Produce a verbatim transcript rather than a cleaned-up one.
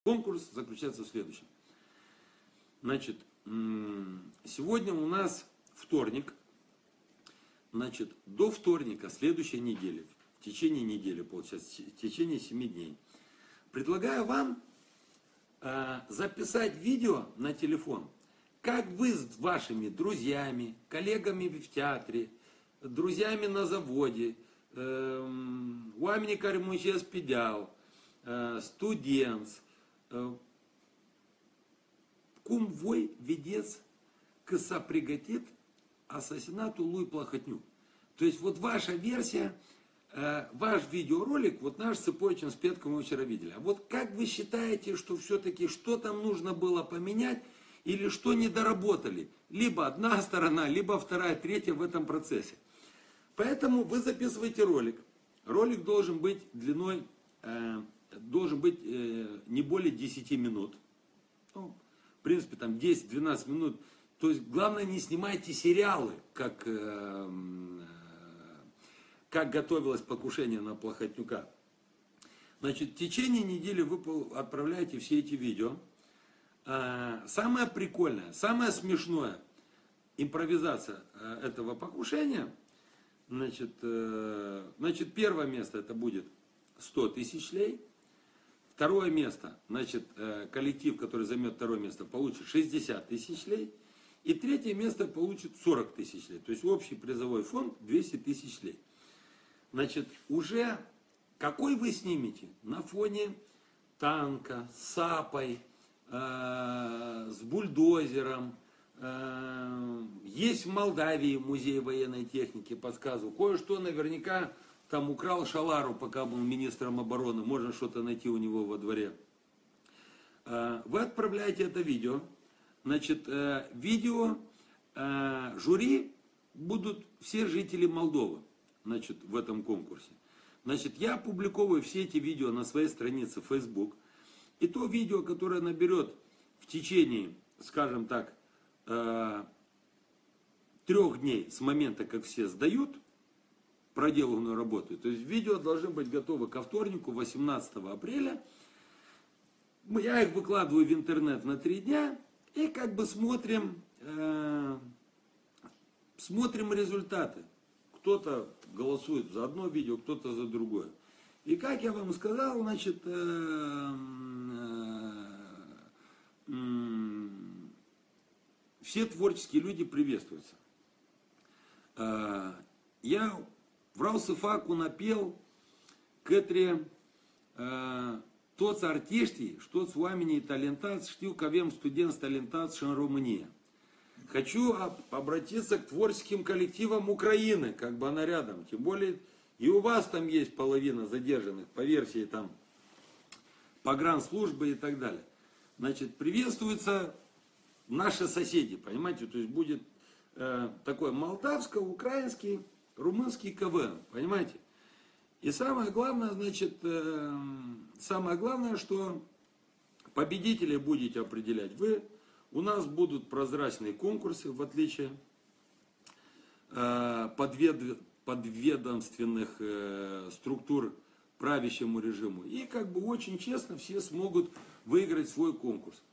Конкурс заключается в следующем. Значит, сегодня у нас вторник. Значит, до вторника следующей недели, в течение недели, получается, в течение семи дней, предлагаю вам э, записать видео на телефон, как вы с вашими друзьями, коллегами в театре, друзьями на заводе, oamenii care muncesc pe deal, studenți, cum voi vedeți că s-a pregătit асасинату Луи Плохотнюк. То есть вот ваша версия, ваш видеоролик, вот наш Цепоичин с Петком мы вчера видели. А вот как вы считаете, что все-таки что там нужно было поменять или что не доработали? Либо одна сторона, либо вторая, третья в этом процессе. Поэтому вы записываете ролик. Ролик должен быть длиной, э, должен быть э, не более десяти минут. Ну, в принципе, там десять-двенадцать минут. То есть, главное, не снимайте сериалы, как, э, как готовилось покушение на Плохотнюка. Значит, в течение недели вы отправляете все эти видео. Э, самое прикольное, самое смешное импровизация этого покушения. Значит, э, значит, первое место это будет сто тысяч лей. Второе место, значит, э, коллектив, который займет второе место, получит шестьдесят тысяч лей. И третье место получит сорок тысяч лей. То есть общий призовой фонд двести тысяч лей. Значит, уже какой вы снимете? На фоне танка, с сапой, э, с бульдозером. Э, есть в Молдавии музей военной техники, подсказывал. Кое-что наверняка там украл Шалару, пока был министром обороны. Можно что-то найти у него во дворе. Э, вы отправляете это видео. Значит, э, видео, э, жюри будут все жители Молдовы, значит, в этом конкурсе. Значит, я опубликовываю все эти видео на своей странице в Facebook. И то видео, которое наберет в течение, скажем так, э, трех дней с момента, как все сдают проделанную работу. То есть видео должны быть готовы ко вторнику, восемнадцатого апреля. Я их выкладываю в интернет на три дня. И как бы смотрим, э, смотрим результаты. Кто-то голосует за одно видео, кто-то за другое. И как я вам сказал, значит, э, э, э, все творческие люди приветствуются. Э, я vreau să fac un apel către э, toți artiștii și toți oamenii talentați, știu că avem studenți talentați și în România. Хочу обратиться к творческим коллективам Украины, как бы она рядом. Тем более и у вас там есть половина задержанных, по версии там погранслужбы и так далее. Значит, приветствуются наши соседи, понимаете? То есть будет э, такой молдавско-украинский, румынский КВН, понимаете? И самое главное, значит, э, самое главное, что победителей будете определять вы. У нас будут прозрачные конкурсы, в отличие э, подвед, подведомственных э, структур правящему режиму. И как бы очень честно все смогут выиграть свой конкурс.